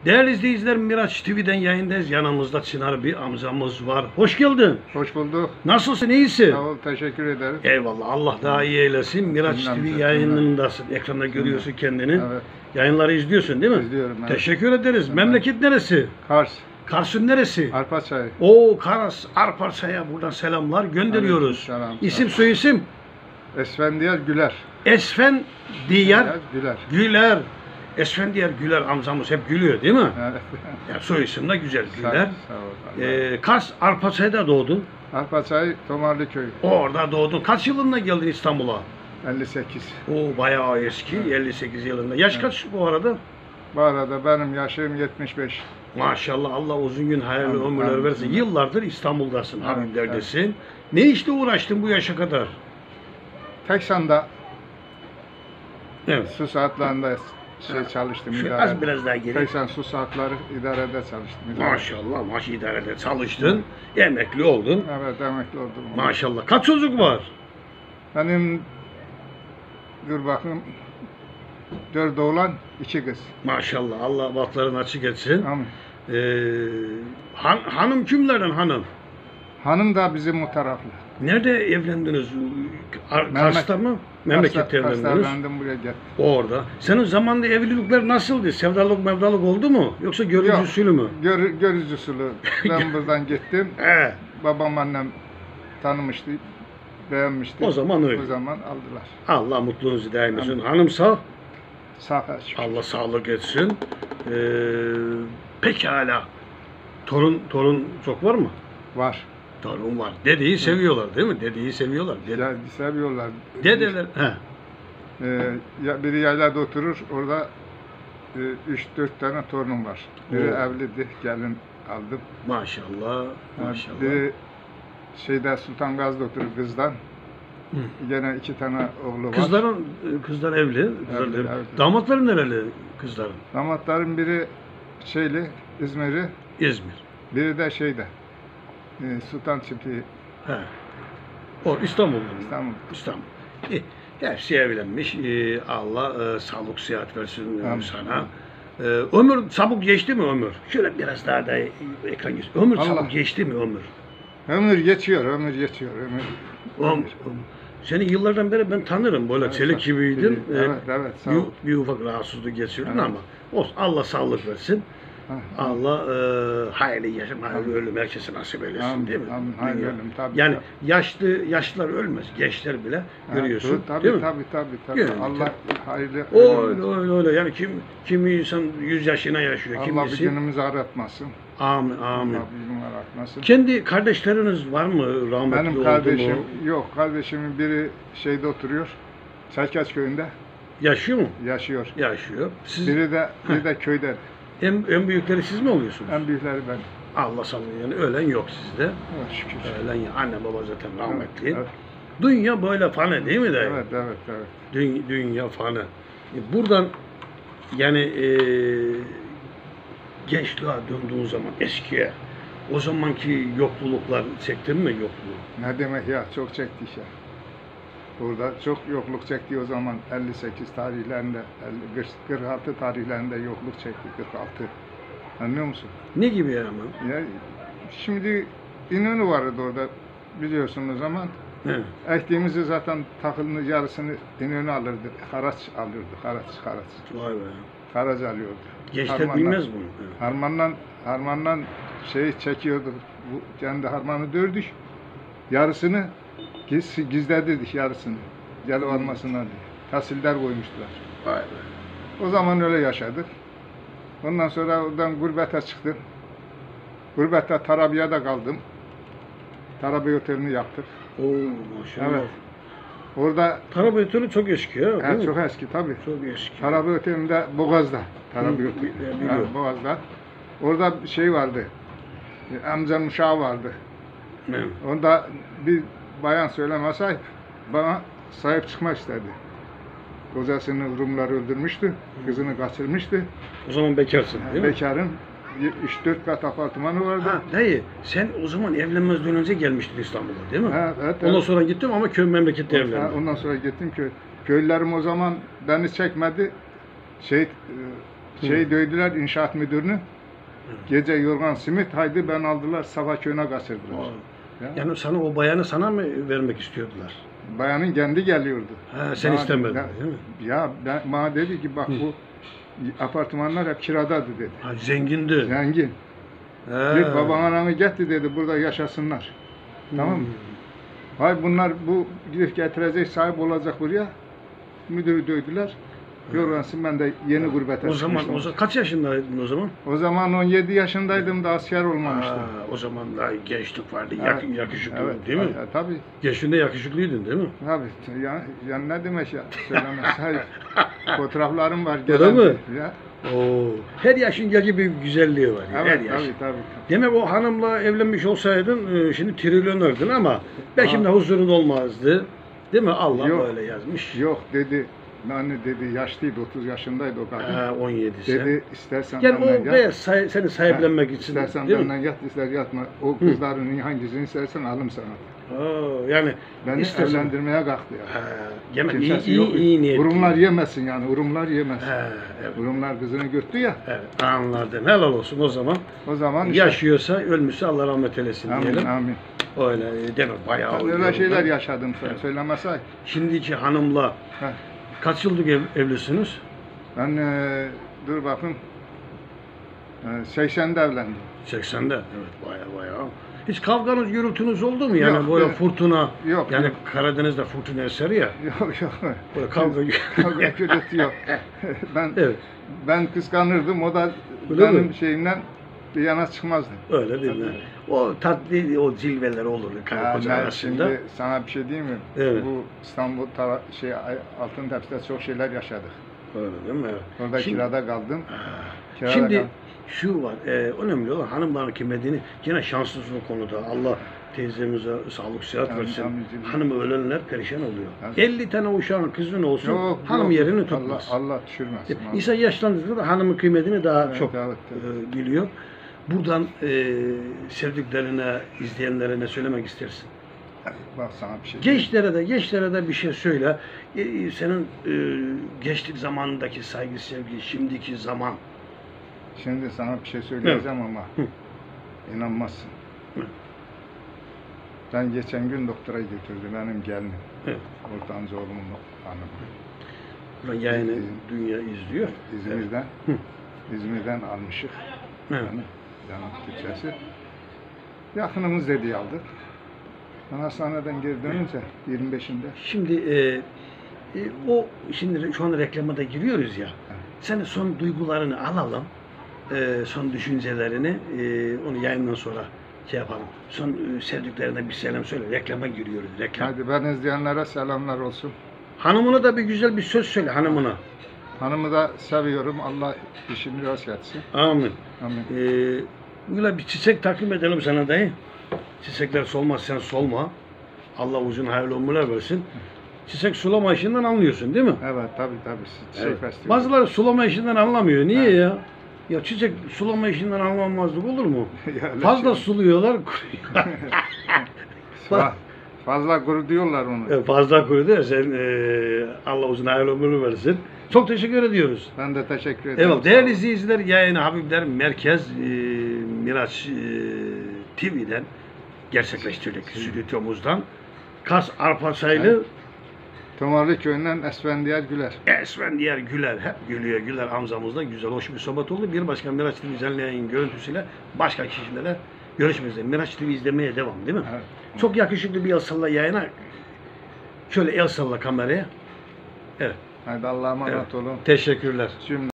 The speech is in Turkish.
Değerli izleyiciler, Miraç TV'den yayındayız. Yanımızda Çınar bir amcamız var. Hoş geldin. Hoş bulduk. Nasılsın, iyisin? Sağ ol, teşekkür ederim. Eyvallah, Allah daha iyi eylesin. Miraç TV yayınındasın. Ekranda görüyorsun kendini. Evet. Yayınları izliyorsun değil mi? İzliyorum, evet. Teşekkür ederiz. Memleket neresi? Kars, Kars'ın neresi? Arpaçay. Oo, Kars, Arpaçay'a buradan selamlar gönderiyoruz. Aleykümselam. İsim soyisim? Esfendiyar Güler. Esfendiyar Güler. Güler. Esfendiyar Güler amcamız hep gülüyor değil mi? Evet. Ya soyisim de güzel, Sağ ol, Güler. sağ ol. Kars, Arpaçay'da doğdun. Arpaçay, Tomarlı Köy. Orada doğdun. Kaç yılında geldin İstanbul'a? 58. O bayağı eski, 58 yılında. Yaş kaç bu arada? Bu arada benim yaşım 75. Maşallah, Allah uzun gün hayırlı Amin, ömürler amin. versin. Yıllardır İstanbul'dasın, Evet, Habibler'desin. Ne işle uğraştın bu yaşa kadar? Teksan'da Evet. su saatlerinde çalıştım. Şu idarede. az biraz daha geri. Teksan su saatleri idarede çalıştım. idarede. Maşallah, idarede çalıştın, emekli oldun. Evet, emekli oldum. Maşallah. Kaç çocuk var? Benim dur bakayım 4 oğlan 2 kız. Maşallah, Allah baklarını açık etsin. Amin. Hanım kimlerden hanım? Hanım da bizim o taraflı. Nerede evlendiniz? Kars'ta mı? Memlekette evlendiniz. Kars'ta evlendim, buraya gittim. Orada. Senin zamanında evlilikler nasıldı? Sevdalık mevdalık oldu mu? Yoksa görücü Yok. usulü mü? Görücü usulü. Ben buradan gittim. He. Babam annem tanımıştı. Beğenmişti. O zaman öyle. O zaman aldılar. Allah mutluluğunuzu daim etsin. Hanım sağ. Sağ kaç. Allah sağlık etsin. Pekala. Torun çok var mı? Var. Torun var. Dedeyi seviyorlar değil mi? Dedeyi seviyorlar. Ya, seviyorlar. Dedeler. He. Biri yaylada oturur. Orada 3-4 tane torunum var. Biri Oo. evliydi. Gelin aldım. Maşallah. Maşallah. Biri şeyde Sultan Gazi'de oturur kızdan. Hı. Gene 2 tane oğlu var. Kızlar evli. Kızlar Evli, evli. evet. Damatları nereli kızların? Damatların biri şeyli, İzmir'i, İzmir. biri de şeyde, Sultan Çiftliği, He. O İstanbul'da. İstanbul. İstanbul. Hepsi evlenmiş. Allah sağlık sıhhat versin Amin. sana. Ömür çabuk geçti mi ömür? Şöyle biraz daha da ekran göster. Ömür Allah. çabuk geçti mi ömür? Ömür geçiyor, ömür geçiyor, Ömür. Seni yıllardan beri ben tanırım. Böyle Evet, çelik gibiydin. Evet, sağ ol. Bir ufak rahatsızlık geçirdin Evet. ama olsun. Allah sağlık versin. Ha, Allah hayırlı yaşam, hayırlı ölüm herkese nasip eylesin Amin, değil mi? amin, hayırlı Dünya. ölüm, tabii, Yani tabii. yaşlılar ölmez, gençler bile ha, görüyorsun tabii, değil mi? Tabii. Yani, Allah hayırlı Öyle. Yani kimi insan 100 yaşına yaşıyor, Allah bir kimisi. günümüzü aratmasın. Amin. Allah bir günümüzü aratmasın. Kendi kardeşleriniz var mı, rahmetli Benim oldu kardeşim mu? yok, kardeşimin biri şeyde oturuyor, Çerkeş köyünde Yaşıyor mu? yaşıyor. Yaşıyor. Siz Biri de köyde. en büyükleri siz mi oluyorsunuz? En büyükleri ben. Allah sağlık, yani ölen yok sizde. Evet, şükür. Ölen ya. Anne baba zaten rahmetli. Evet. Dünya böyle fani değil mi dayı? Evet. Dünya fani. Buradan yani gençliğe döndüğün zaman eskiye, o zamanki yokluluklar çektin mi yokluğu? Ne demek ya, çok çektik ya. Burada çok yokluk çekti o zaman 58 tarihlerinde, 46 tarihlerinde yokluk çekti, 46. Anlıyor musun? Ne gibi ama? Ya, şimdi İnönü vardı orada biliyorsunuz ama He. ektiğimizi zaten takılını yarısını İnönü alırdı, haraç alırdı, haraç. Vay be. Haraç alıyordu. Gençler bilmez bunu. He. Harmandan şeyi çekiyordu. Bu kendi harmanı dördük. Yarısını gizledirdik yarısını. Gel varmasınlar diye. Tahsiller koymuştular. Vay be. O zaman öyle yaşadık. Ondan sonra oradan gurbete çıktım. Gurbette Tarabya'da kaldım. Tarabya otelini yaptık. Oo maşallah. Evet. Orada Tarabya Oteli çok eski ya. değil mi? çok eski tabii. Çok eski. Tarabya otelinde Boğaz'da. Tarabya Hı, oteli. biliyorum. Boğaz'da. Orada şey vardı. Amcam uşağı vardı. Evet. Onda bir bayan söyleme sahip bana sahip çıkmak istedi. Kocasını Rumlar öldürmüştü, kızını kaçırmıştı. O zaman bekarsın değil mi? Bekarın 3-4 kat apartmanı vardı. Ha dayı, sen o zaman evlenmezden önce gelmiştin İstanbul'a değil mi? Evet. Ondan sonra gittim ama köy memlekette evlendim. Ondan sonra gittim köylülerim o zaman beni çekmedi. Şey dövdüler inşaat müdürünü. Gece yorgan simit haydi ben aldılar sabah köyüne kaçırdılar. Ya. Yani sana o bayanı sana mı vermek istiyordular? Bayanın kendi geliyordu. Ha, sen istemedin, değil mi? Ya bana dedi ki bak bu apartmanlar hep kiradadı dedi. Ha, zengindi. Zengin. He. Git baban ananı getir dedi burada yaşasınlar. Tamam mı? Hay bunlar bu gidip getirecek sahip olacak buraya. Müdürü dövdüler. Yorgansın ben de yeni gurbete O zaman çıkmıştım. kaç yaşındaydın o zaman? O zaman 17 yaşındaydım da asker olmamıştım. O zaman daha gençlik vardı. Evet. Yakışıklı Evet, değil mi? Tabii. Gençliğinde yakışıklıydın değil mi? Tabii. Ya ne demek ya? Söylemez. Hayır. Fotoğraflarım var. Öyle mi? Ya. Oo. Her yaşındaki bir güzelliği var. Evet, her yaş. tabii. Demek o hanımla evlenmiş olsaydın şimdi trilyonerdin ama belki de huzurun olmazdı. Değil mi? Allah Yok. böyle yazmış. Yok dedi. Anne dedi yaşlıydı 30 yaşındaydı o kadın. 17 Dedi istersen Yani benden o yat. beyaz seni sahiplenmek için. İstersen değil mi? benden yat ister yatma. O kızların hangisini istersen alım sana. Yani Beni istersen- evlendirmeye kalktı ya. Yemek Kimsesi yok. iyi niyetli. Urumlar yemesin yani. Urumlar yemesin. Evet. Urumlar kızını götürdü ya. Evet, anladım. Helal olsun o zaman. O zaman işte, Yaşıyorsa, ölmüşse Allah rahmet eylesin diyelim. amin. Öyle demek bayağı. Ben öyle şeyler yaşadım sen söylemesek. Şimdiki hanımla Heh. kaç yıllık evlisiniz? Ben dur bakın 80'de evlendim. 80'de. Evet bayağı. Hiç kavganız, gürültünüz oldu mu? Yani Yok, böyle yok. fırtına. Yok, Yani yok. Karadeniz'de fırtına eseri ya. Yok. Böyle kavga. Kavga gürültü yok. Evet. Ben kıskanırdım. O da Öyle benim mi? şeyimden bir yana çıkmazdı. Öyle değil mi? O tatlı, o cilveler olur karı koca ben arasında. şimdi sana bir şey diyeyim mi? Evet. Bu İstanbul Altıntepe'de çok şeyler yaşadık. Öyle değil mi? Orada Şimdi- kirada kaldım. Kirada Şimdi kaldım. şu var, önemli olan hanımların kıymetini yine şanssız bu konuda. Allah teyzemize sağlık, sıhhat Amin, versin. amin. Hanım ölenler perişan oluyor. Evet. 50 tane uşağın kızın olsun, Yok, hanım yok. yerini tutmaz. Allah düşürmesin. İnsan yaşlandıkça da hanımın kıymetini daha Evet, çok evet, biliyor. Buradan sevdiklerine, izleyenlerine söylemek istersin. Bak sana bir şey. Gençlere de bir şey söyle. Senin gençlik zamanındaki saygı, sevgi, şimdiki zaman. Şimdi sana bir şey söyleyeceğim ama inanmazsın. Hı. Ben geçen gün doktora götürdüm benim gelinim. Evet. Ortanca oğlumun hanımı. Buradan yayını dünya izliyor. İzmir'den. Hı. İzmir'den almışık. Evet. Canım Türkçesi. Yakınımız dediği aldık. Ben hastaneden geri dönünce 25'inde Şimdi şimdi şu an reklama da giriyoruz ya. Senin son duygularını alalım. Son düşüncelerini onu yayından sonra şey yapalım. Son sevdiklerine bir selam söyle. Reklama giriyoruz. Reklam. hadi ben izleyenlere selamlar olsun. Hanımına da bir güzel bir söz söyle hanımına. Hanımı da seviyorum. Allah işini rast etsin. Amin. Amin. Böyle bir çiçek takdim edelim sana dayı. Çiçekler solmaz sen solma. Allah uzun hayırlı ömürler versin. Çiçek sulama işinden anlıyorsun değil mi? Evet tabii. Çiçek Evet. festivali. Bazıları sulama işinden anlamıyor. Niye Evet. ya? Ya çiçek sulama işinden anlamazlık olur mu? Ya öyle Fazla şey. suluyorlar. Fazla kuru diyorlar onu. Fazla kurudu ya sen Allah uzun hayırlı ömür versin. Çok teşekkür ediyoruz. Ben de teşekkür ederim. Evet değerli izleyiciler yayını Habibler Merkez Miraç TV'den gerçekleştirdik stüdyomuzdan. Kars Arpasaylı Evet. Tomarlı köyünden Esfendiyar Güler. Esfendiyar Güler hep gülüyor. Güler amcamızla güzel hoş bir sohbet oldu. Bir başka Miraç TV canlı yayın görüntüsüyle başka kişilerle görüşmek üzere. Miraç TV izlemeye devam değil mi? Evet. Çok yakışıklı bir el salla yayına. Şöyle el salla kameraya. Evet. Hadi Allah'a emanet olun. Teşekkürler. Cümle